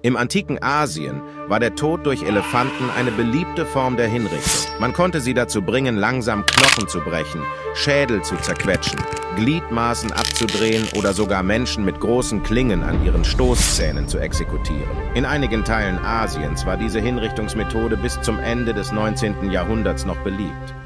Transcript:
Im antiken Asien war der Tod durch Elefanten eine beliebte Form der Hinrichtung. Man konnte sie dazu bringen, langsam Knochen zu brechen, Schädel zu zerquetschen, Gliedmaßen abzudrehen oder sogar Menschen mit großen Klingen an ihren Stoßzähnen zu exekutieren. In einigen Teilen Asiens war diese Hinrichtungsmethode bis zum Ende des 19. Jahrhunderts noch beliebt.